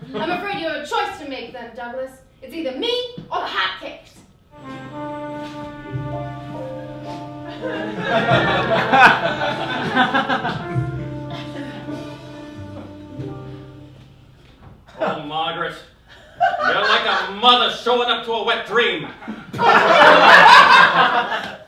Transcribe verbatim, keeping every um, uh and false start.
I'm afraid you have a choice to make then, Douglas. It's either me or the hotcakes. Oh, Margaret, you're like a mother showing up to a wet dream.